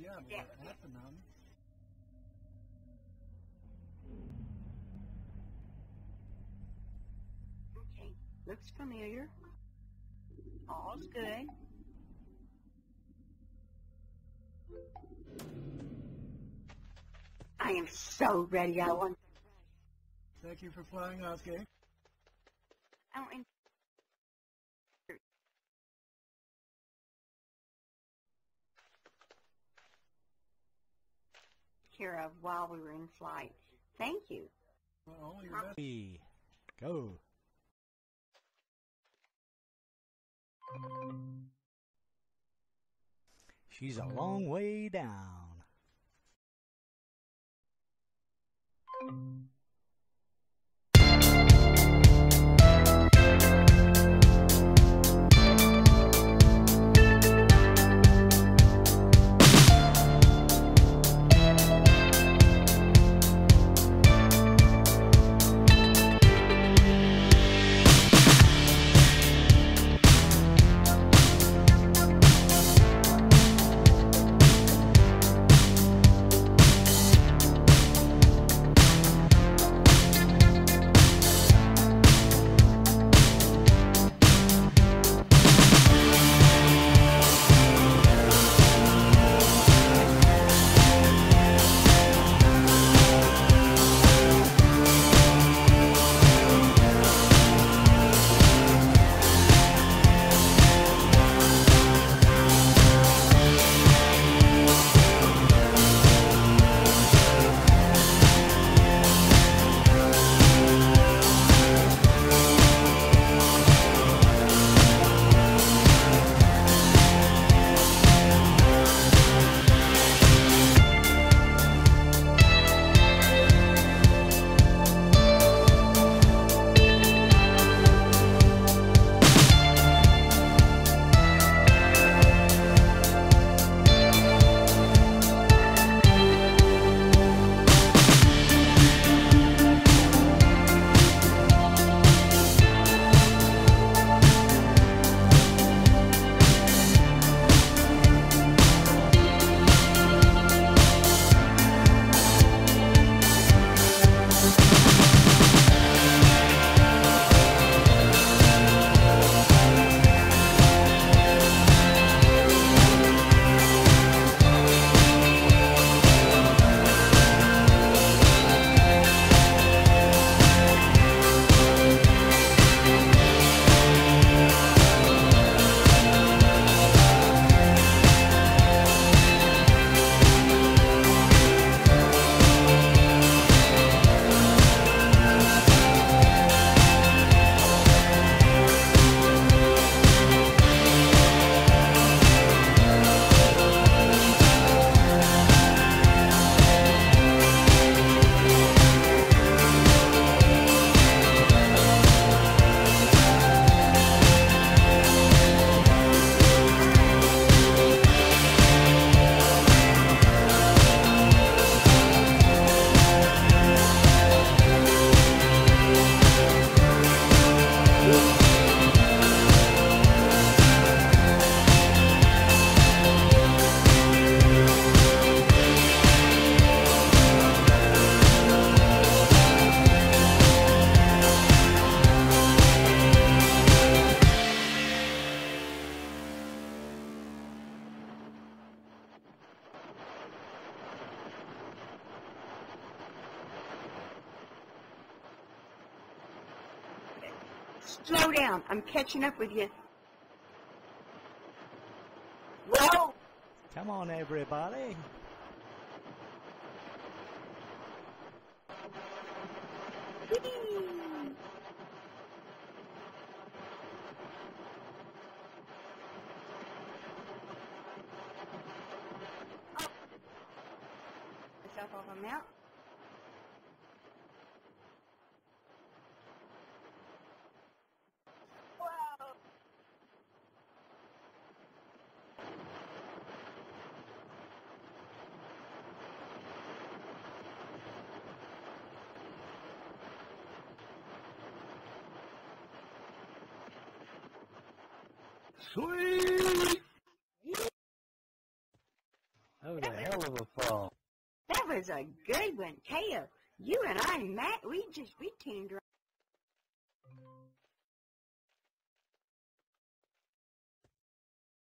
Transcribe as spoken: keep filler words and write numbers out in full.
Yeah, but we're at the mountain. Okay, looks familiar. All's good. I am so ready. I want. Thank you for flying out, Gay. I don't. Care of while we were in flight. Thank you. Well, all your best. Go. She's a long way down. Slow down. I'm catching up with you. Whoa! Come on, everybody. Myself off a mount. Sweet! That was a hell of a fall. That was a good one, Teo. You and I, Matt, we just, we teamed right.